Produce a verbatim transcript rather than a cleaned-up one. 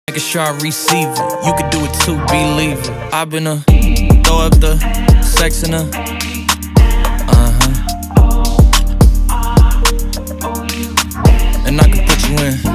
Making sure I receive it. You can do it too, believe it. I've been a throw up the sex in her. Uh-huh. And I can put you in.